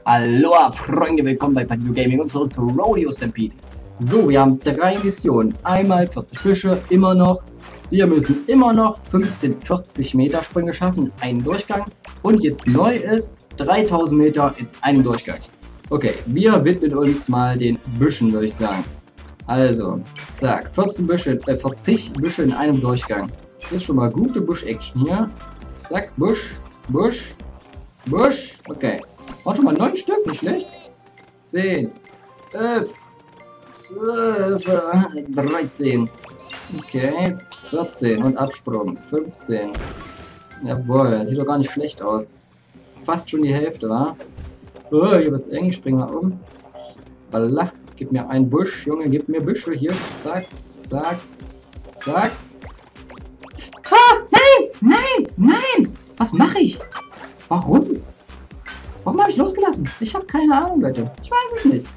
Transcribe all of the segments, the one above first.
Aloha Freunde, willkommen bei Patino Gaming und zurück zu Rodeo Stampede. So, wir haben 3 Missionen. Einmal 40 Fische, immer noch. Wir müssen immer noch 15 40 Meter Sprünge schaffen in einem Durchgang. Und jetzt neu ist 3000 Meter in einem Durchgang. Okay, wir widmen uns mal den Büschen, würde ich sagen. Also, zack, 40 Büsche in einem Durchgang. Das ist schon mal gute Busch-Action hier. Zack, Busch, Busch, Busch. Okay. Und schon mal 9 Stück, nicht schlecht. 10, 11, 12, 13. Okay, 14 und Absprung. 15. Jawohl, sieht doch gar nicht schlecht aus. Fast schon die Hälfte, wa? Oh, hier wird's eng, ich spring mal um. Balla, gib mir einen Busch, Junge, gib mir Büsche hier. Zack, zack, zack. Ah, nein, nein, nein! Was mache ich? Warum? Warum habe ich losgelassen? Ich habe keine Ahnung, Leute. Ich weiß es nicht.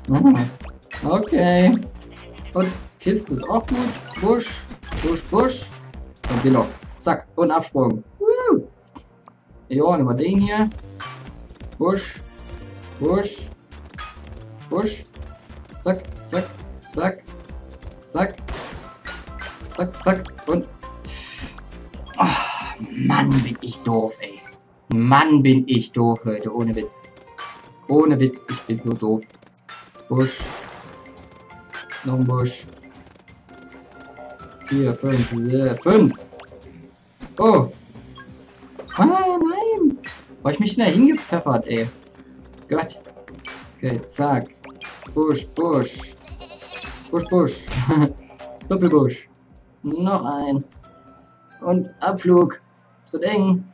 Okay. Und Kiste ist auch gut. Busch, Busch, Busch. Und hier noch. Zack. Und Absprung. Jo, nehmen wir den hier. Busch, Busch, Busch. Zack, zack, zack, zack. Zack, zack. Und... Oh, Mann, bin ich doof, ey. Mann, bin ich doof, Leute. Ohne Witz. Ohne Witz, ich bin so doof. Busch. Noch ein Busch. 4, 5, 5. Oh. Ah, nein. Wo hab ich mich denn da hingepfeffert, ey? Gott. Okay, zack. Busch, Busch. Busch, Busch. Doppelbusch. Noch ein. Und Abflug. Es wird eng.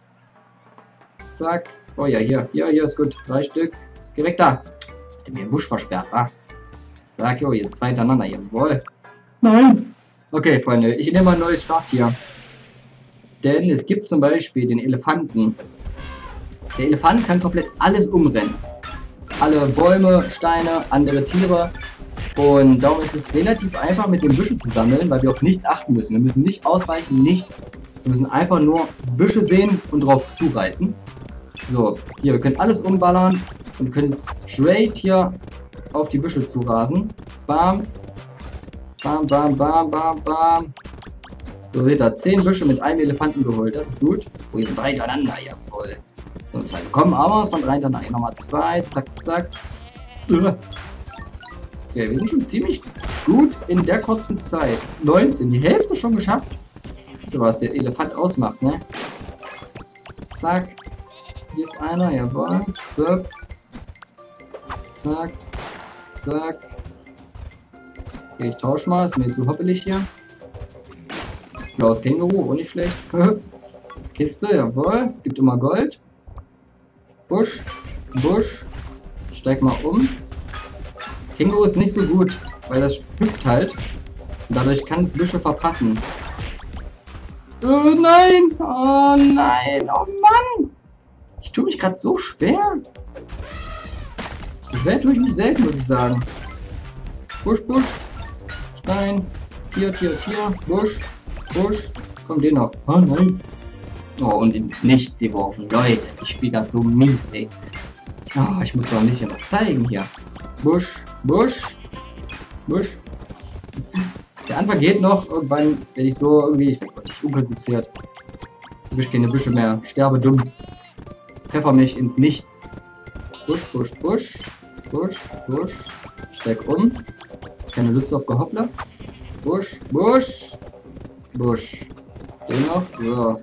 Zack. Oh ja, hier. Ja, hier ist gut. 3 Stück. Geh weg da. Hätte mir den Busch versperrt, wa? Zack, jo, hier 2 hintereinander. Jawohl. Nein. Okay, Freunde. Ich nehme mal ein neues Starttier. Denn es gibt zum Beispiel den Elefanten. Der Elefant kann komplett alles umrennen. Alle Bäume, Steine, andere Tiere. Und darum ist es relativ einfach, mit den Büschen zu sammeln, weil wir auf nichts achten müssen. Wir müssen nicht ausweichen, nichts. Wir müssen einfach nur Büsche sehen und drauf zureiten. So, hier, wir können alles umballern und können straight hier auf die Büsche zurasen. Bam. Bam, bam, bam, bam, bam. So, seht ihr, 10 Büsche mit einem Elefanten geholt. Das ist gut. Oh, hier sind 3 hintereinander, jawohl. So, 2 bekommen, aber es waren 3 hintereinander. Nochmal 2, zack, zack. Okay, wir sind schon ziemlich gut in der kurzen Zeit. 19, die Hälfte schon geschafft. So, was der Elefant ausmacht, ne? Zack. Hier ist einer, jawohl. So. Zack. Zack. Okay, ich tausche mal, ist mir zu hoppelig hier. Blaues Känguru, auch nicht schlecht. Kiste, jawohl. Gibt immer Gold. Busch. Busch. Steig mal um. Känguru ist nicht so gut, weil das hüpft halt. Und dadurch kann es Büsche verpassen. Oh nein! Oh nein! Oh Mann! Ich tue mich gerade so schwer. So schwer tue ich mich selten, muss ich sagen. Busch, Busch. Stein. Tier, Tier, Tier. Busch. Busch. Kommt den noch. Oh nein. Oh, und ins Nichts geworfen. Leute, ich spiele gerade so mies, ey. Oh, ich muss doch ein bisschen was zeigen hier. Busch. Busch. Busch. Der Anfang geht noch. Irgendwann werde ich so irgendwie, ich weiß nicht, unkonzentriert. Ich will keine Büsche mehr. Sterbe dumm. Pfeffer mich ins Nichts. Busch, Busch, Busch. Busch, Busch. Steig um. Keine Lust auf Gehoppler. Busch, Busch. Busch. Den noch. So.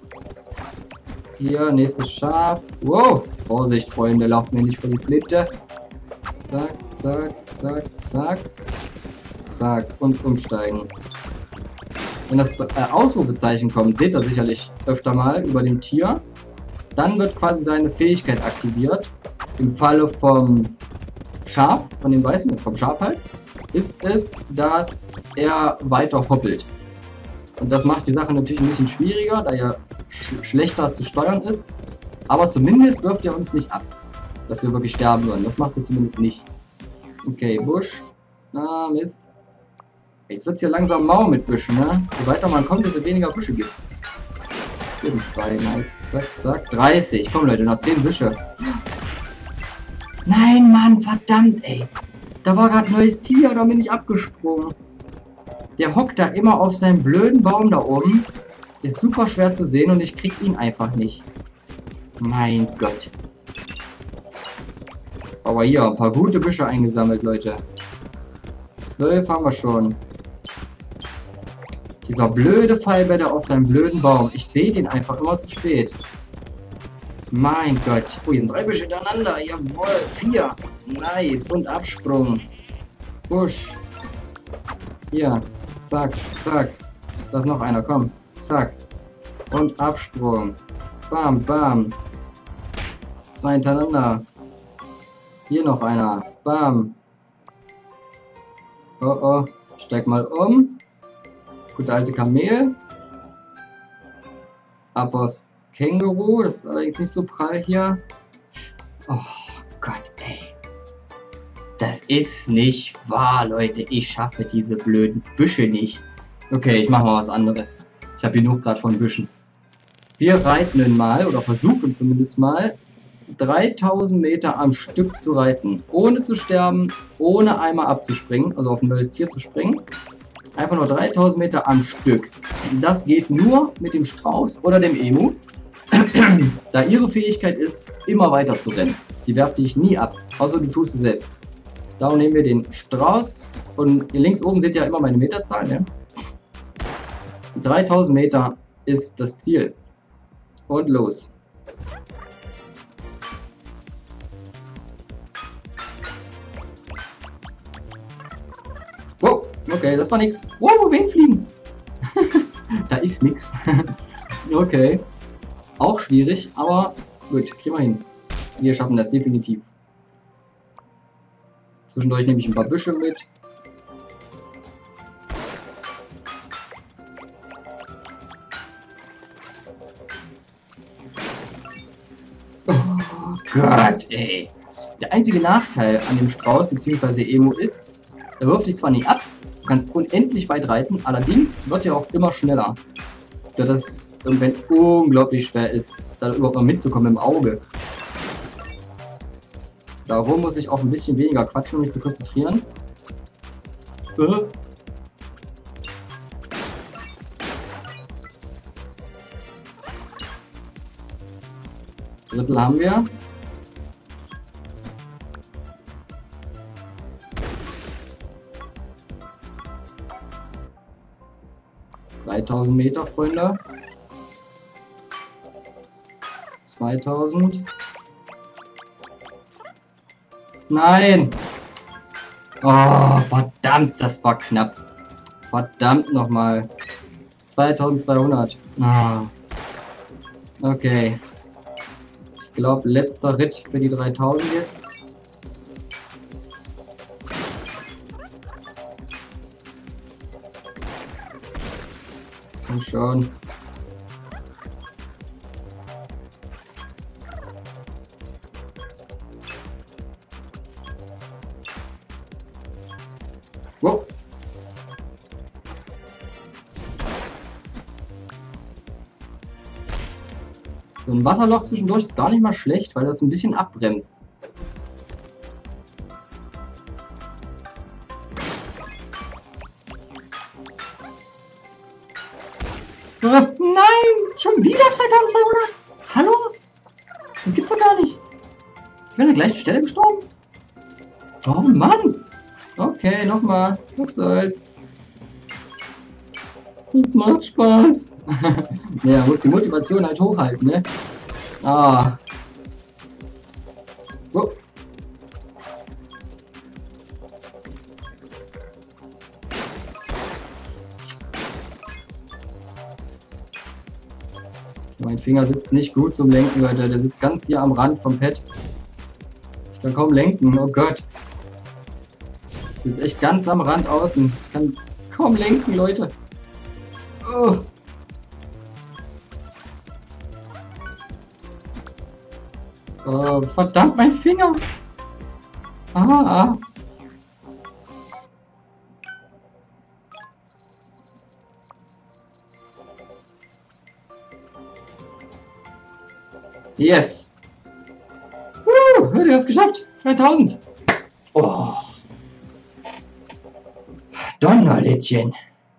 Hier, nächstes Schaf. Wow. Vorsicht, Freunde. Lauft mir nicht vor die Flitte. Zack, zack, zack, zack. Zack. Und umsteigen. Wenn das Ausrufezeichen kommt, seht ihr sicherlich öfter mal über dem Tier. Dann wird quasi seine Fähigkeit aktiviert. Im Falle vom Schaf, von dem Weißen, vom Schaf halt, ist es, dass er weiter hoppelt. Und das macht die Sache natürlich ein bisschen schwieriger, da er schlechter zu steuern ist. Aber zumindest wirft er uns nicht ab, dass wir wirklich sterben sollen. Das macht er zumindest nicht. Okay, Busch. Ah, Mist. Jetzt wird es hier langsam mau mit Büschen, ne? Je weiter man kommt, desto weniger Büsche gibt's. Hier sind 2, nice. Zack, zack. 30. Komm Leute, noch 10 Büsche. Nein, Mann, verdammt, ey. Da war gerade ein neues Tier, da bin ich abgesprungen. Der hockt da immer auf seinem blöden Baum da oben. Ist super schwer zu sehen und ich krieg ihn einfach nicht. Mein Gott. Aber hier, ein paar gute Büsche eingesammelt, Leute. 12 haben wir schon. Dieser blöde Fallbäder auf seinem blöden Baum. Ich sehe den einfach immer zu spät. Mein Gott. Oh, hier sind 3 Büsche hintereinander. Jawohl, 4. Nice. Und Absprung. Busch. Hier. Zack, zack. Da ist noch einer. Komm. Zack. Und Absprung. Bam, bam. 2 hintereinander. Hier noch einer. Bam. Oh, oh. Steig mal um. Gute alte Kamel. Ab aus Känguru. Das ist allerdings nicht so prall hier. Oh Gott, ey. Das ist nicht wahr, Leute. Ich schaffe diese blöden Büsche nicht. Okay, ich mache mal was anderes. Ich habe genug gerade von Büschen. Wir reiten mal, oder versuchen zumindest mal, 3000 Meter am Stück zu reiten. Ohne zu sterben, ohne einmal abzuspringen, also auf ein neues Tier zu springen. Einfach nur 3000 Meter am Stück. Das geht nur mit dem Strauß oder dem Emu, da ihre Fähigkeit ist, immer weiter zu rennen. Die werfe ich nie ab, außer du tust es selbst. Darum nehmen wir den Strauß und hier links oben seht ihr ja immer meine Meterzahl. Ne? 3000 Meter ist das Ziel. Und los. Wow, okay, das war nix. Wow, wen fliegen? Da ist nix. Okay. Auch schwierig, aber gut, kriegen wir hin. Wir schaffen das definitiv. Zwischendurch nehme ich ein paar Büsche mit. Oh Gott, ey. Der einzige Nachteil an dem Strauß bzw. Emu ist, er wirft dich zwar nicht ab, du kannst unendlich weit reiten, allerdings wird er auch immer schneller. Da das irgendwann unglaublich schwer ist, da überhaupt noch mitzukommen im Auge. Darum muss ich auch ein bisschen weniger quatschen, um mich zu konzentrieren. Drittel haben wir. Meter, Freunde. 2000. Nein! Oh, verdammt, das war knapp. Verdammt nochmal. 2200. Ah. Okay. Ich glaube, letzter Ritt für die 3000 jetzt. Komm schon. Wow. So ein Wasserloch zwischendurch ist gar nicht mal schlecht, weil das ein bisschen abbremst. Nein! Schon wieder 2200? Hallo? Das gibt's doch gar nicht. Ich bin an der gleichen Stelle gestorben. Oh Mann! Okay, nochmal. Was soll's? Das macht Spaß. Ja, muss die Motivation halt hochhalten, ne? Ah. Oh. Mein Finger sitzt nicht gut zum Lenken, Leute. Der sitzt ganz hier am Rand vom Pad. Ich kann kaum lenken, oh Gott. Sitzt echt ganz am Rand außen. Ich kann kaum lenken, Leute. Oh. Oh, verdammt, mein Finger. Ah. Yes. Du hast es geschafft. 3000. Oh. Donnerlittchen.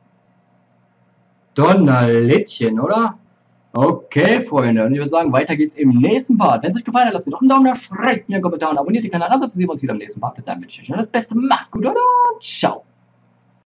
Donnerlittchen, oder? Okay, Freunde. Und ich würde sagen, weiter geht's im nächsten Part. Wenn es euch gefallen hat, lasst mir doch einen Daumen da, schreibt mir einen Kommentar und abonniert den Kanal. Ansonsten sehen wir uns wieder im nächsten Part. Bis dahin wünsche ich euch das Beste. Macht's gut und ciao.